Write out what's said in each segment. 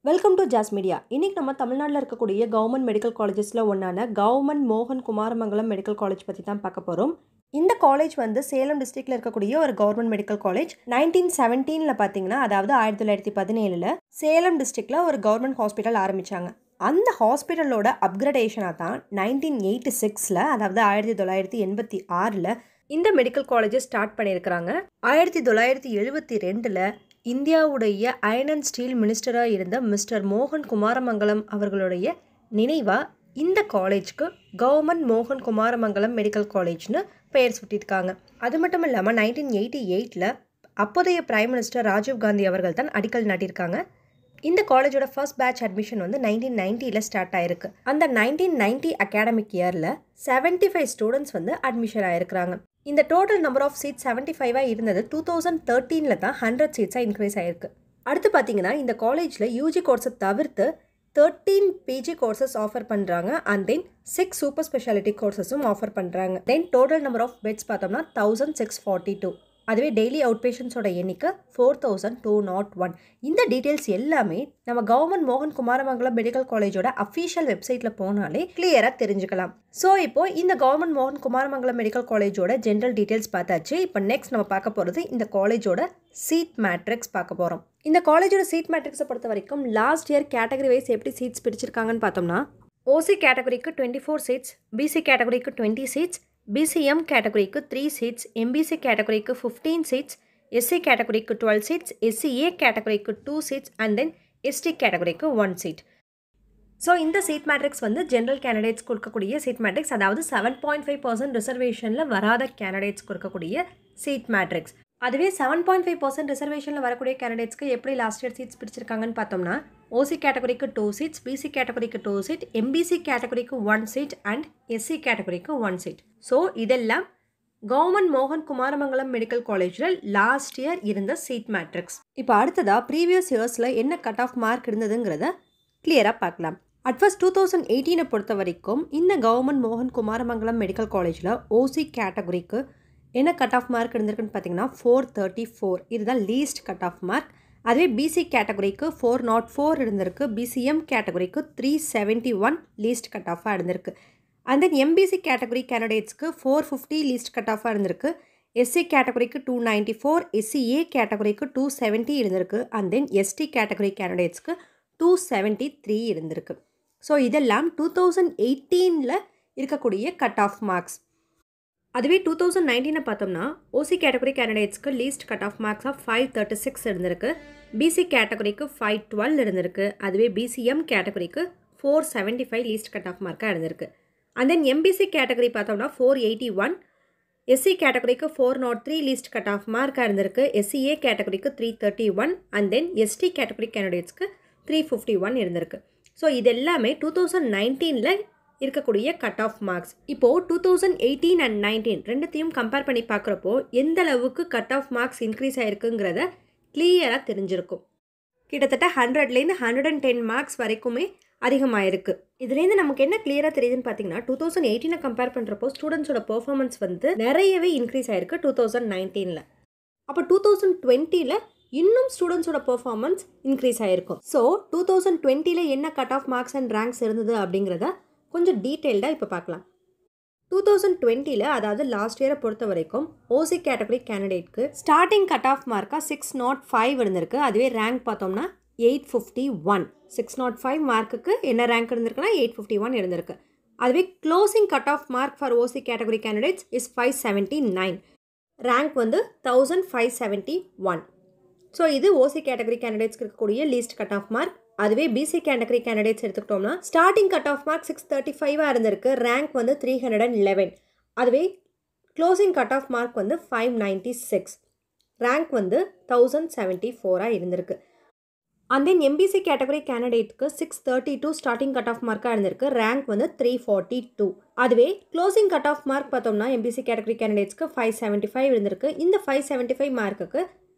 Welcome to jazz media. இன்னைக்கு நம்ம தமிழ்நாட்டில் இருக்கக்கூடிய கவர்மெண்ட் மெடிக்கல் காலேஜஸில் ஒன்றான Govt.Mohan குமாரமங்கலம் மெடிக்கல் காலேஜ் பற்றி தான் பார்க்க போகிறோம். இந்த காலேஜ் வந்து சேலம் டிஸ்ட்ரிக்டில் இருக்கக்கூடிய ஒரு கவர்மெண்ட் மெடிக்கல் காலேஜ். 1917 பார்த்தீங்கன்னா, அதாவது 1917 சேலம் டிஸ்ட்ரிக்டில் ஒரு கவர்மெண்ட் ஹாஸ்பிட்டல் ஆரம்பித்தாங்க. அந்த ஹாஸ்பிட்டலோட அப்கிரேடேஷனாக தான் 1986 அதாவது 1986 இந்த மெடிக்கல் காலேஜை ஸ்டார்ட் பண்ணியிருக்கிறாங்க. 1972 இந்தியாவுடைய அயர்ன் அண்ட் ஸ்டீல் மினிஸ்டராக இருந்த மிஸ்டர் மோகன் குமாரமங்கலம் அவர்களுடைய நினைவாக இந்த காலேஜ்க்கு Govt.Mohan குமாரமங்கலம் மெடிக்கல் காலேஜ்னு பெயர் சுட்டியிருக்காங்க. அது மட்டும் இல்லாமல் 1988 அப்போதைய பிரைம் மினிஸ்டர் ராஜீவ் காந்தி அவர்கள் தான் அடிக்கல் நாட்டியிருக்காங்க. இந்த காலேஜோட ஃபர்ஸ்ட் பேட்ச் அட்மிஷன் வந்து 1990 ஸ்டார்ட் ஆயிருக்கு. அந்த 1990 அகாடமிக் இயரில் 75 ஸ்டூடெண்ட்ஸ் வந்து அட்மிஷன் ஆயிருக்கிறாங்க. இந்த டோட்டல் நம்பர் ஆஃப் சீட்ஸ் 75 இருந்தது. 2013 தான் 100 சீட்ஸாக இன்க்ரீஸ் ஆயிருக்கு. அடுத்து பார்த்தீங்கன்னா, இந்த காலேஜில் யூஜி கோர்ஸை தவிர்த்து 13 பிஜி கோர்சஸ் ஆஃபர் பண்ணுறாங்க. அண்ட் தென் 6 சூப்பர் ஸ்பெஷாலிட்டி கோர்சஸும் ஆஃபர் பண்ணுறாங்க. Then total number of beds பார்த்தோம்னா 1642. அதுவே டெய்லி அவுட் பேஷண்ட்ஸோட எண்ணிக்கை 4201. இந்த டீட்டெயில்ஸ் எல்லாமே நம்ம Govt.Mohan குமாரமங்கலம் மெடிக்கல் காலேஜோட அஃபீஷியல் வெப்சைட்டில் போனாலே கிளியராக தெரிஞ்சுக்கலாம். ஸோ இப்போ இந்த Govt.Mohan குமாரமங்கலம் மெடிக்கல் காலேஜோட ஜென்ரல் டீட்டெயில்ஸ் பார்த்தாச்சு. இப்போ நெக்ஸ்ட் நம்ம பார்க்க போகிறது இந்த காலேஜோட சீட் மேட்ரிக்ஸ் பார்க்க போகிறோம். இந்த காலேஜோட சீட் மேட்ரிக்ஸை பொறுத்த வரைக்கும் லாஸ்ட் இயர் கேட்டகரி வைஸ் எப்படி சீட்ஸ் பிடிச்சிருக்காங்கன்னு பார்த்தோம்னா, ஓசி கேட்டகரிக்கு 24 சீட்ஸ், பிசி கேட்டகரிக்கு 20 சீட்ஸ், BCM கேட்டகரிக்கு 3 சீட்ஸ், MBC கேட்டகரிக்கு 15 சீட்ஸ், SC கேட்டகரிக்கு 12 சீட்ஸ், SCA கேட்டகரிக்கு 2 சீட்ஸ் அண்ட் தென் ST கேட்டகரிக்கு 1 சீட். ஸோ இந்த சீட் மேட்ரிக்ஸ் வந்து ஜென்ரல் கேண்டிடேட்ஸ் கொடுக்கக்கூடிய சீட் மேட்ரிக்ஸ், அதாவது 7.5% ரிசர்வேஷனில் வராத கேண்டிடேட்ஸ் கொடுக்கக்கூடிய சீட் மேட்ரிக்ஸ். அதுவே 7.5% ரிசர்வேஷனில் வரக்கூடிய கேண்டிடேட்ஸ்க்கு எப்படி லாஸ்ட் இயர் சீட்ஸ் பிடிச்சிருக்காங்கன்னு பார்த்தோம்னா, ஓசி கேட்டகரிக்கு 2 சீட்ஸ், பிசி கேட்டகரிக்கு 2 சீட், MBC கேட்டகரிக்கு 1 சீட் அண்ட் SC கேட்டகரிக்கு 1 சீட். ஸோ இதெல்லாம் Govt.Mohan குமாரமங்கலம் மெடிக்கல் காலேஜில் லாஸ்ட் இயர் இருந்த சீட் மேட்ரிக்ஸ். இப்போ அடுத்ததாக ப்ரீவியஸ் இயர்ஸில் என்ன கட் ஆஃப் மார்க் இருந்ததுங்கிறத கிளியராக பார்க்கலாம். அட் ஃபர்ஸ்ட் 2018 பொறுத்த வரைக்கும் இந்த Govt.Mohan குமாரமங்கலம் மெடிக்கல் காலேஜில் ஓசி கேட்டகரிக்கு என்ன கட் ஆஃப் மார்க் இருந்திருக்குன்னு பார்த்தீங்கன்னா 434. இதுதான் லீஸ்ட் கட் ஆஃப் மார்க். அதுவே பிசி கேட்டகரிக்கு 404 இருந்திருக்கு. BCM கேட்டகரிக்கு 371 லீஸ்ட் கட் ஆஃபாக இருந்திருக்கு. அண்ட் தென் MBC கேட்டகரி கேண்டிடேட்ஸ்க்கு 450 லீஸ்ட் கட் ஆஃபாக இருந்திருக்கு. SC கேட்டகரிக்கு 294, SCA கேட்டகரிக்கு 270 இருந்திருக்கு. அண்ட் தென் ST கேட்டகரி கேண்டிடேட்ஸ்க்கு 273 இருந்திருக்கு. ஸோ இதெல்லாம் 2018 இருக்கக்கூடிய கட் ஆஃப் மார்க்ஸ். அதுவே 2019 பார்த்தோம்னா, ஓசி கேட்டகரி கேண்டிடேட்ஸ்க்கு least cut off marks of 536 இருந்திருக்கு. பிசி கேட்டகரிக்கு 512 இருந்திருக்கு. அதுவே BCM கேட்டகரிக்கு 475 லீஸ்ட் கட் ஆஃப் மார்க்காக இருந்திருக்கு. அண்ட் தென் MBC கேட்டகரி பார்த்தோம்னா 481, SC கேட்டகரிக்கு 403 லீஸ்ட் கட் ஆஃப் மார்க்காக இருந்திருக்கு. SCA கேட்டகரிக்கு 331 அண்ட் தென் ST கேட்டகரி கேண்டிடேட்ஸ்க்கு 351 இருந்திருக்கு. ஸோ இது எல்லாமே 2019 இருக்கக்கூடிய கட் ஆஃப் மார்க்ஸ். இப்போது 2018 அண்ட் 19 ரெண்டுத்தையும் கம்பேர் பண்ணி பார்க்குறப்போ எந்த அளவுக்கு கட் ஆஃப் மார்க்ஸ் இன்க்ரீஸ் ஆகிருக்குங்கிறத கிளியராக தெரிஞ்சிருக்கும். கிட்டத்தட்ட 100லேருந்து 110 மார்க்ஸ் வரைக்குமே அதிகமாகிருக்கு. இதுலேருந்து நமக்கு என்ன கிளியராக தெரியுதுன்னு பார்த்தீங்கன்னா, 2018 கம்பேர் பண்ணுறப்போ ஸ்டூடெண்ட்ஸோட பெர்ஃபார்மன்ஸ் வந்து நிறையவே இன்க்ரீஸ் ஆகிருக்கு 2019. அப்போ 2020 இன்னும் ஸ்டூடெண்ட்ஸோட பெர்ஃபார்மன்ஸ் இன்க்ரீஸ் ஆகிருக்கும். ஸோ 2020 என்ன cut off marks and ranks இருந்தது அப்படிங்கிறத கொஞ்சம் டீட்டெயில்டாக இப்போ பார்க்கலாம். 2020 அதாவது லாஸ்ட் இயரை பொறுத்த வரைக்கும் ஓசி கேட்டகரி கேண்டிடேட்க்கு ஸ்டார்டிங் கட் ஆஃப் மார்க்காக 605 இருந்திருக்கு. அதுவே ரேங்க் பார்த்தோம்னா 851. 605 மார்க்குக்கு என்ன ரேங்க் இருந்திருக்குன்னா 851 இருந்திருக்கு. அதுவே closing cut off mark for OC category candidates is 579. Rank வந்து 1571. ஸோ இது ஓசி கேட்டகரி கேண்டிடேட்ஸ்க்கு இருக்கக்கூடிய லீஸ்ட் கட் ஆஃப் மார்க். அதுவே பிசி கேட்டகரி கேண்டிடேட்ஸ் எடுத்துக்கிட்டோம்னா ஸ்டார்டிங் கட் ஆஃப் மார்க் 635 இருந்திருக்கு. ரேங்க் வந்து 311. அதுவே க்ளோசிங் கட் ஆஃப் மார்க் வந்து 596. ரேங்க் வந்து 1074 இருந்திருக்கு. அண்ட் தென் MBC கேட்டகரி கேண்டிடேட்க்கு 632 ஸ்டார்டிங் கட் ஆஃப் மார்க்காக இருந்திருக்கு. ரேங்க் வந்து 342. அதுவே க்ளோசிங் கட் ஆஃப் மார்க் பார்த்தோம்னா MBC கேட்டகரி கேண்டிடேட்ஸ்க்கு 575 இருந்திருக்கு. இந்த 575 மார்க்குக்கு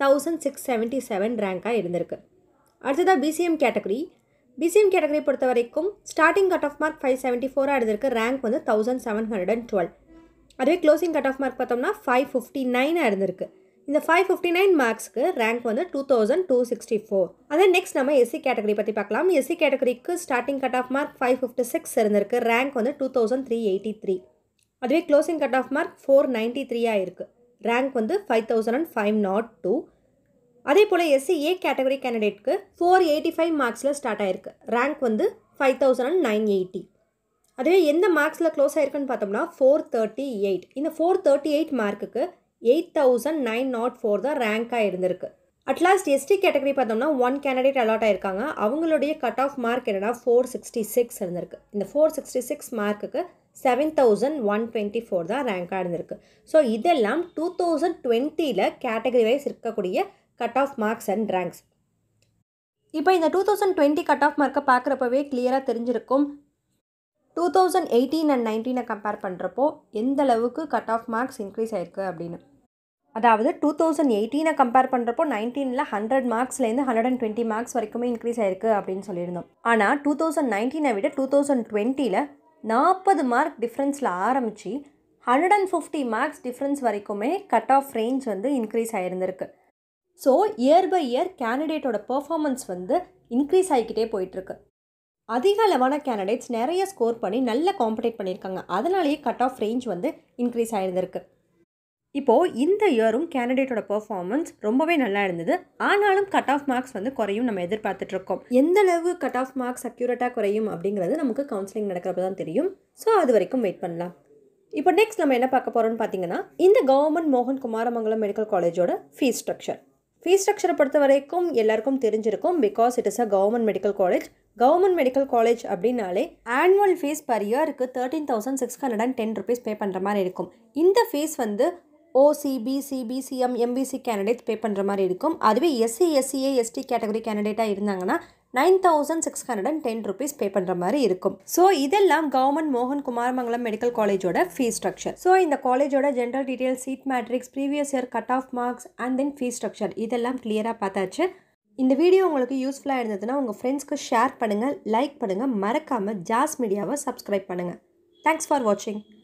1677 ரேங்காக இருந்திருக்கு. அடுத்ததாக BCM கேட்டகரி பொறுத்த வரைக்கும் ஸ்டார்டிங் கட் ஆஃப் மார்க் 574 இருந்திருக்கு. ரேங்க் வந்து 1712. அதுவே க்ளோசிங் கட் ஆஃப் மார்க் பார்த்தோம்னா 559 இருந்திருக்கு. இந்த 559 மார்க்ஸ்க்கு ரேங்க் வந்து 2264. அதே நெக்ஸ்ட் நம்ம எஸ்சி கேட்டகரி பற்றி பார்க்கலாம். எஸ்சி கேட்டகரிக்கு ஸ்டார்டிங் கட் ஆஃப் மார்க் 556 இருந்திருக்கு. ரேங்க் வந்து 2383. அதுவே க்ளோசிங் கட் ஆஃப் மார்க் 493 இருக்குது. ரேங்க் வந்து 5502. அதே போல் எஸ்சி கேட்டகரி கேண்டிடேட்க்கு 485 மார்க்ஸில் ஸ்டார்ட் ஆயிருக்கு. ரேங்க் வந்து 5980. அதுவே எந்த மார்க்ஸில் க்ளோஸ் ஆயிருக்குன்னு பார்த்தோம்னா 438. இந்த 438 மார்க்குக்கு 8904 தான் ரேங்காக இருந்திருக்கு. அட்லாஸ்ட் எஸ்டி கேட்டகரி பார்த்தோம்னா 1 கேண்டிடேட் அலாட் ஆயிருக்காங்க. அவங்களுடைய கட் ஆஃப் மார்க் என்னன்னா 466 இருந்திருக்கு. இந்த 466 மார்க்குக்கு 7124 தான் ரேங்காக இருந்திருக்கு. ஸோ இதெல்லாம் 2020 கேட்டகரி வைஸ் இருக்கக்கூடிய cut off marks and ranks. இப்போ இந்த 2020 கட் ஆஃப் மார்க்கை பார்க்குறப்பவே கிளியராக தெரிஞ்சிருக்கும் 2018 அண்ட் 19 கம்பேர் பண்ணுறப்போ எந்த அளவுக்கு கட் ஆஃப் மார்க்ஸ் இன்க்ரீஸ் ஆயிருக்கு அப்படின்னு. அதாவது 2018 கம்பேர் பண்ணுறப்போ 19ல் 100 மார்க்ஸ்லேருந்து 120 மார்க்ஸ் வரைக்குமே இன்க்ரீஸ் ஆயிருக்கு அப்படின்னு சொல்லியிருந்தோம். ஆனால் 2019 விட 2020 40 மார்க் டிஃப்ரென்ஸில் ஆரம்பித்து 150 மார்க்ஸ் டிஃப்ரென்ஸ் வரைக்குமே கட் ஆஃப் ரேஞ்ச் வந்து இன்க்ரீஸ் ஆகிருந்திருக்கு. ஸோ இயர் பை இயர் கேண்டிடேட்டோட பெர்ஃபார்மன்ஸ் வந்து இன்க்ரீஸ் ஆகிக்கிட்டே போயிட்டுருக்கு. அதிக அளவான கேண்டிடேட்ஸ் நிறைய ஸ்கோர் பண்ணி நல்ல காம்படேட் பண்ணியிருக்காங்க. அதனாலேயே கட் ஆஃப் ரேஞ்ச் வந்து இன்க்ரீஸ் ஆகிருந்திருக்கு. இப்போது இந்த இயரும் கேண்டிடேட்டோட பெர்ஃபார்மன்ஸ் ரொம்பவே நல்லா இருந்தது. ஆனாலும் கட் ஆஃப் மார்க்ஸ் வந்து குறையும் நம்ம எதிர்பார்த்துட்ருக்கோம். எந்த அளவு கட் ஆஃப் மார்க்ஸ் அக்யூரேட்டாக குறையும் அப்படிங்கிறது நமக்கு கவுன்சிலிங் நடக்கிறப்ப தான் தெரியும். ஸோ அது வரைக்கும் வெயிட் பண்ணலாம். இப்போ நெக்ஸ்ட் நம்ம என்ன பார்க்க போகிறோம்னு பார்த்தீங்கன்னா இந்த கவர்மெண்ட் மோகன் குமாரமங்கலம் மெடிக்கல் காலேஜோட ஃபீஸ் ஸ்ட்ரக்சர். ஃபீஸ் ஸ்ட்ரக்சரை பொறுத்த வரைக்கும் எல்லாருக்கும் தெரிஞ்சிருக்கும். Because it is a government medical college. Government medical college அப்படின்னாலே ஆனுவல் ஃபீஸ் பர் இயருக்கு 13,610 rupees பே பண்ணுற மாதிரி இருக்கும். இந்த ஃபீஸ் வந்து OCB, CB, CM, MBC candidates pay பண்ணுற மாதிரி இருக்கும். அதுவே எஸ்சி, எஸ்சிஏ, எஸ்டி கேட்டகரி கேண்டிடேட்டாக இருந்தாங்கன்னா 9,610 rupees பே பண்ணுற மாதிரி இருக்கும். ஸோ இதெல்லாம் கவர்மெண்ட் மோகன் குமாரமங்கலம் மெடிக்கல் காலேஜோட ஃபீஸ் ஸ்ட்ரக்சர். ஸோ இந்த காலேஜோட general detail, seat matrix, previous year cut off marks and then fees structure இதெல்லாம் கிளியராக பார்த்தாச்சு. இந்த வீடியோ உங்களுக்கு யூஸ்ஃபுல்லாக இருந்ததுன்னா உங்கள் ஃப்ரெண்ட்ஸ்க்கு ஷேர் பண்ணுங்கள், லைக் பண்ணுங்கள், மறக்காமல் ஜாஸ் மீடியாவை சப்ஸ்கிரைப் பண்ணுங்கள். தேங்க்ஸ் ஃபார் வாட்சிங்.